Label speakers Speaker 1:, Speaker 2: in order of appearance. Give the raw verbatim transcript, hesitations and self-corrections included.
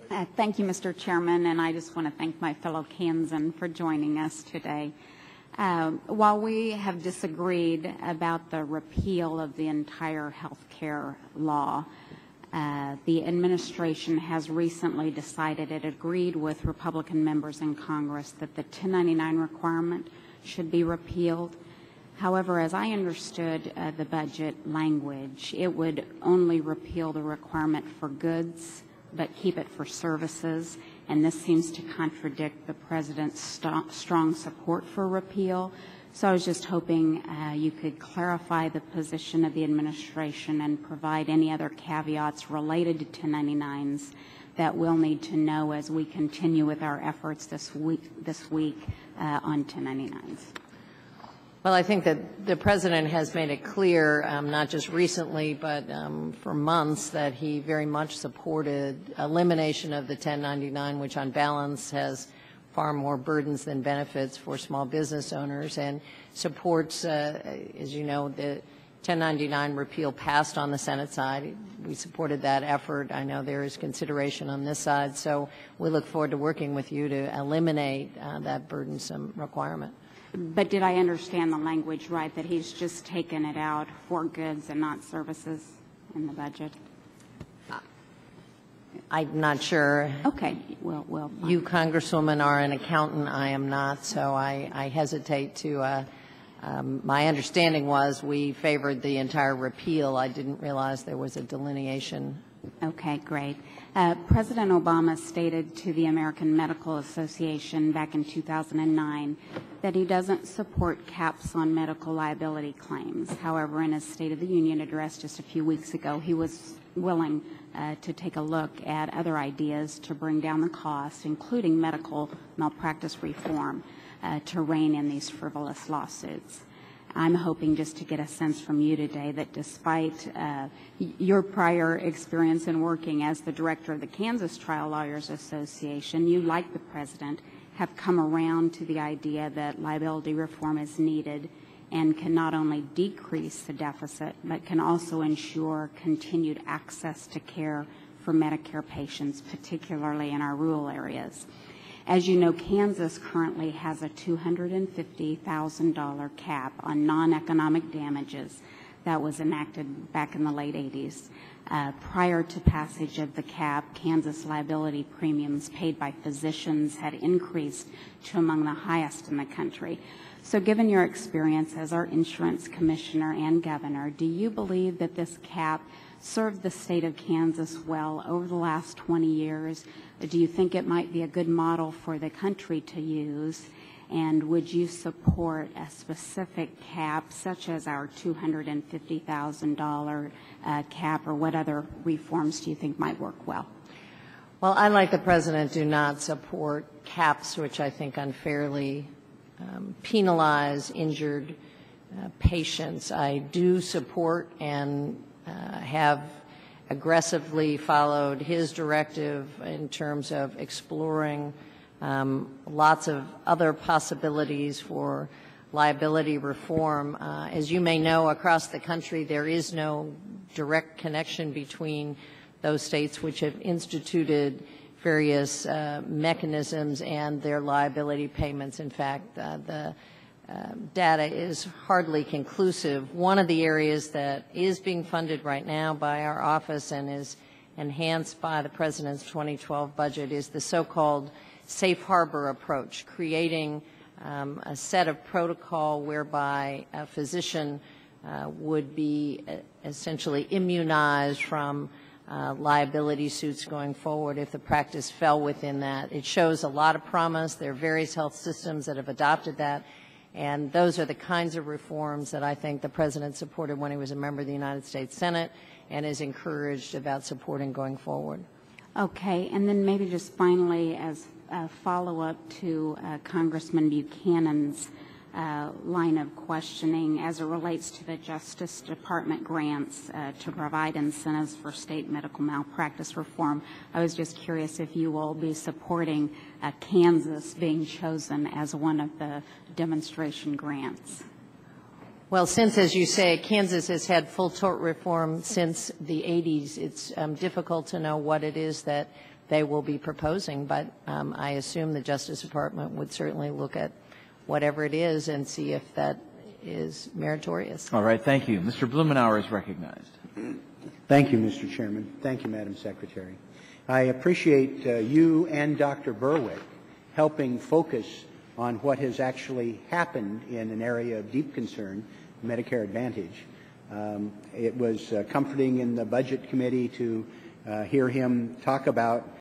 Speaker 1: Uh, thank you, Mister Chairman, and I just want to thank my fellow Kansan for joining us today. Uh, while we have disagreed about the repeal of the entire health care law, uh, the administration has recently decided it agreed with Republican members in Congress that the ten ninety-nine requirement should be repealed. However, as I understood uh, the budget language, it would only repeal the requirement for goods but keep it for services, and this seems to contradict the President's st strong support for repeal. So I was just hoping uh, you could clarify the position of the administration and provide any other caveats related to ten ninety-nines that we'll need to know as we continue with our efforts this week, this week uh, on ten ninety-nines.
Speaker 2: Well, I think that the President has made it clear, um, not just recently, but um, for months, that he very much supported elimination of the ten ninety-nine, which on balance has far more burdens than benefits for small business owners, and supports, uh, as you know, the ten ninety-nine repeal passed on the Senate side. We supported that effort. I know there is consideration on this side, so we look forward to working with you to eliminate uh, that burdensome requirement.
Speaker 1: But did I understand the language right, that he's just taken it out for goods and not services in the budget?
Speaker 2: I'm not sure.
Speaker 1: Okay. Well, well. Fine.
Speaker 2: You, Congresswoman, are an accountant. I am not, so I, I hesitate to. Uh, um, my understanding was we favored the entire repeal. I didn't realize there was a delineation.
Speaker 1: Okay, great. Uh, President Obama stated to the American Medical Association back in two thousand nine that he doesn't support caps on medical liability claims. However, in his State of the Union address just a few weeks ago, he was willing uh, to take a look at other ideas to bring down the cost, including medical malpractice reform, uh, to rein in these frivolous lawsuits. I'm hoping just to get a sense from you today that despite uh, your prior experience in working as the director of the Kansas Trial Lawyers Association, you, like the President, have come around to the idea that liability reform is needed and can not only decrease the deficit, but can also ensure continued access to care for Medicare patients, particularly in our rural areas. As you know, Kansas currently has a two hundred fifty thousand dollar cap on non-economic damages that was enacted back in the late eighties. Uh, prior to passage of the cap, Kansas liability premiums paid by physicians had increased to among the highest in the country. So given your experience as our insurance commissioner and governor, do you believe that this cap served the state of Kansas well over the last twenty years? Do you think it might be a good model for the country to use? And would you support a specific cap, such as our two hundred fifty thousand dollar uh, cap, or what other reforms do you think might work well?
Speaker 2: Well, I, like the President, do not support caps, which I think unfairly um, penalize injured uh, patients. I do support and uh, have aggressively followed his directive in terms of exploring um, lots of other possibilities for liability reform. Uh, as you may know, across the country there is no direct connection between those states which have instituted various uh, mechanisms and their liability payments. In fact, uh, the uh, data is hardly conclusive. One of the areas that is being funded right now by our office and is enhanced by the President's twenty twelve budget is the so-called safe harbor approach, creating um, a set of protocol whereby a physician uh, would be uh, essentially immunized from uh, liability suits going forward if the practice fell within that. It shows a lot of promise. There are various health systems that have adopted that, and those are the kinds of reforms that I think the President supported when he was a member of the United States Senate and is encouraged about supporting going forward.
Speaker 1: Okay, and then maybe just finally, as a follow-up to uh, Congressman Buchanan's uh, line of questioning as it relates to the Justice Department grants uh, to provide incentives for state medical malpractice reform, I was just curious if you will be supporting uh, Kansas being chosen as one of the demonstration grants.
Speaker 2: Well, since, as you say, Kansas has had full tort reform since the eighties, it's um, difficult to know what it is that they will be proposing, but um, I assume the Justice Department would certainly look at whatever it is and see if that is meritorious.
Speaker 3: All right, thank you. Mister Blumenauer is recognized.
Speaker 4: Thank you, Mister Chairman. Thank you, Madam Secretary. I appreciate uh, you and Doctor Berwick helping focus on what has actually happened in an area of deep concern, Medicare Advantage. Um, it was uh, comforting in the Budget Committee to uh, hear him talk about